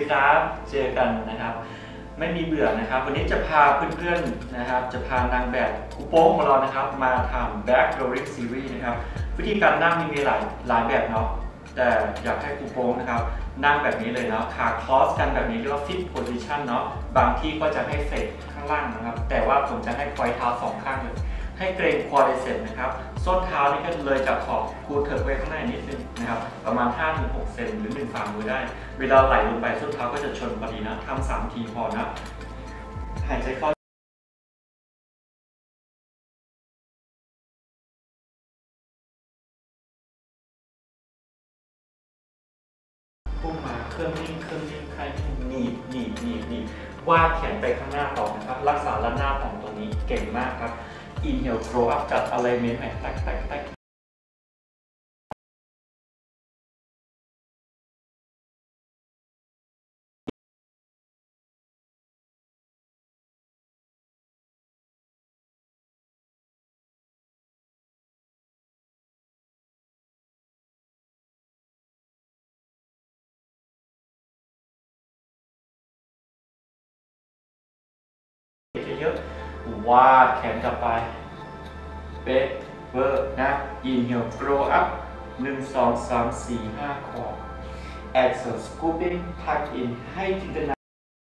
ครับเจอกันนะครับไม่มีเบื่อนะครับวันนี้จะพาเพื่อนๆนะครับจะพานางแบบกูโป้ของเรานะครับมาทำ Back Doric Series นะครับวิธีการนั่งมีหลายแบบเนาะแต่อยากให้กูโป้นะครับนั่งแบบนี้เลยเนาะขาคลอสกันแบบนี้เรียกว่า Fit Position เนาะบางที่ก็จะให้เฟกข้างล่างนะครับแต่ว่าผมจะให้ควายเท้าสองข้างเลยให้เกรงควอดริเซปนะครับส้นเท้านี่ก็เลยจากขอบกูเถิบไว้ข้างในนิดนึงนะครับประมาณ 5-6 เซนหรือ1 ฝ่ามือได้เวลาไหลลงไปส้นเท้าก็จะชนพอดีนะทำ3 ทีพอนะหายใจเข้าพุ่งมาเครื่องนิ่งใครหนีบวาดแขนไปข้างหน้าต่อนะครับรักษาระนาบของตรงนี้เก่งมากครับ Inhale throw up จัด alignment ใหม่แตกเยอะวาดแขนกลับไปเป๊ะเวอร์นะ Inhale throw up 1 2 3 4 5คอ Exhale scooping tuck in ให้จินตนา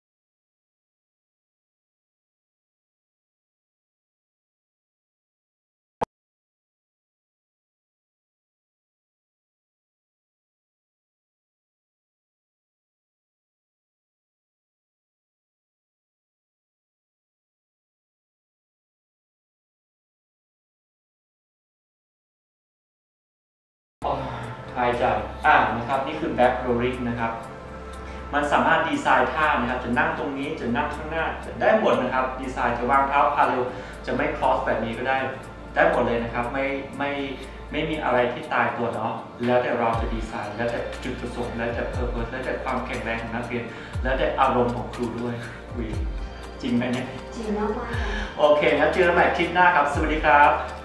หายใจนะครับนี่คือ Back Doric นะครับมันสามารถดีไซน์ท่านะครับจะนั่งตรงนี้จะนั่งข้างหน้าจะได้หมดนะครับดีไซน์จะวางเท้าพาเรลจะไม่ cross แบบนี้ก็ได้หมดเลยนะครับไม่มีอะไรที่ตายตัวเนาะแล้วแต่เราจะดีไซน์แล้วแต่จุดประสงค์แล้วแต่ purpose แล้วแต่ความแข็งแรงของนักเรียนแล้วแต่อารมณ์ของครูด้วยจริงไหมเนี่ยจริงมากๆโอเคงั้นเจอกันใหม่คลิปหน้าครับสวัสดีครับ